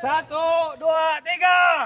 1, 2, 3.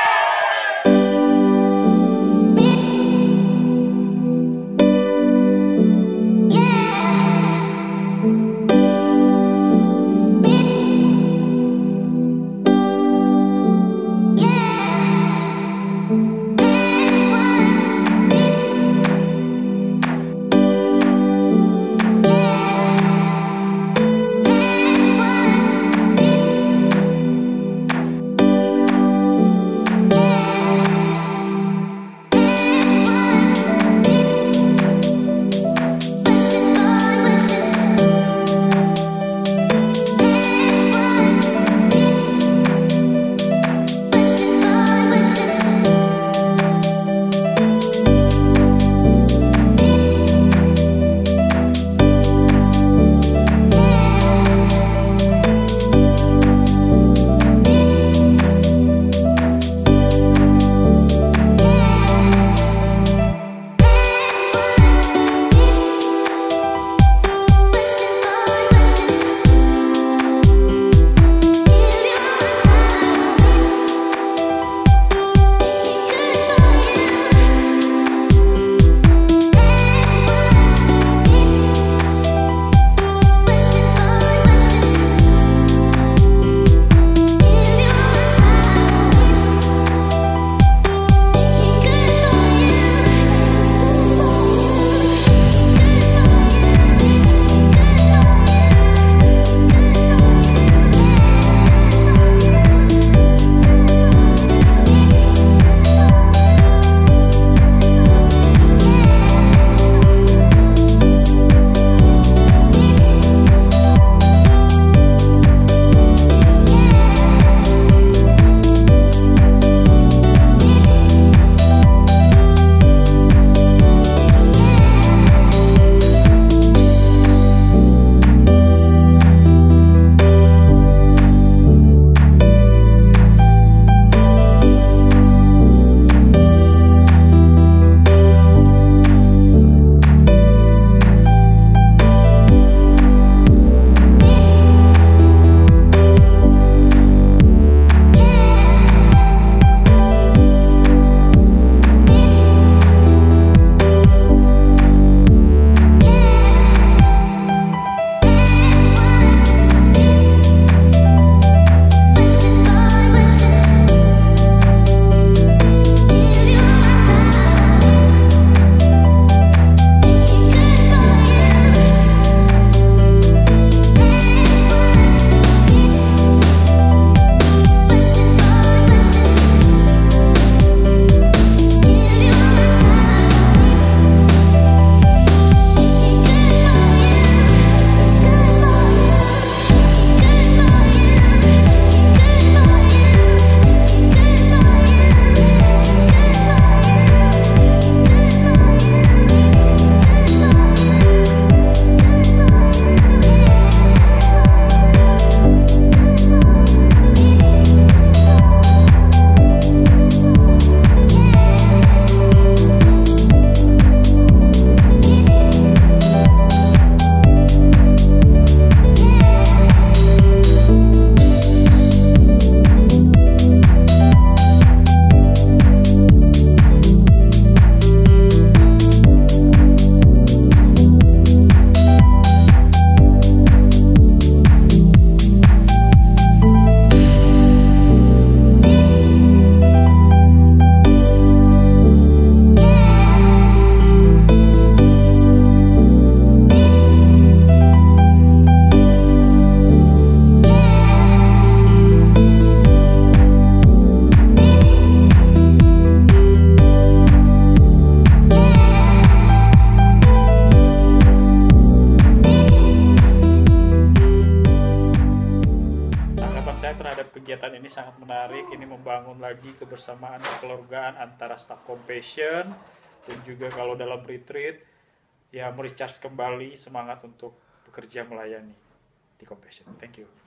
kegiatan ini sangat menarik. Ini membangun lagi kebersamaan kekeluargaan antara staff Compassion, dan juga kalau dalam retreat ya merecharge kembali semangat untuk bekerja melayani di Compassion. Thank you.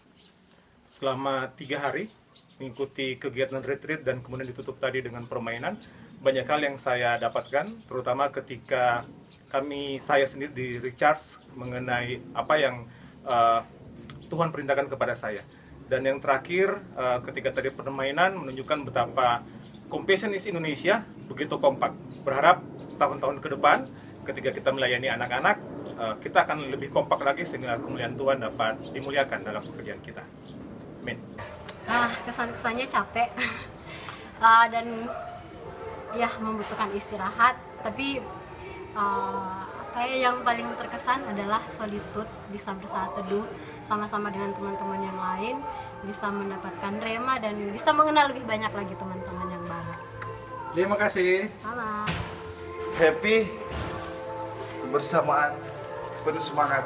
Selama 3 hari mengikuti kegiatan retreat dan kemudian ditutup tadi dengan permainan, banyak hal yang saya dapatkan, terutama ketika saya sendiri di recharge mengenai apa yang Tuhan perintahkan kepada saya. Dan yang terakhir, ketika tadi permainan menunjukkan betapa Compassion is Indonesia begitu kompak. Berharap tahun-tahun ke depan ketika kita melayani anak-anak, kita akan lebih kompak lagi sehingga kemuliaan Tuhan dapat dimuliakan dalam pekerjaan kita. Amin. Kesan-kesannya capek dan ya membutuhkan istirahat, tapi yang paling terkesan adalah solitude, bisa bersaat teduh sama-sama dengan teman-teman yang lain, bisa mendapatkan rema dan bisa mengenal lebih banyak lagi teman-teman yang baru. Terima kasih. Sama. Happy, kebersamaan, penuh semangat.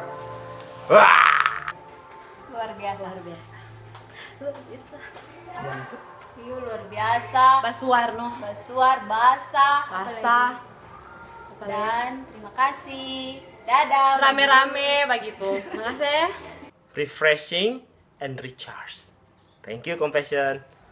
Luar biasa. Luar biasa. Luar biasa. Iya, luar biasa. Basuarno. Basuar, basah. Basah. Dan terima kasih. Dadah. Rame-rame begitu. Makasih. Refreshing and recharge. Thank you, Compassion.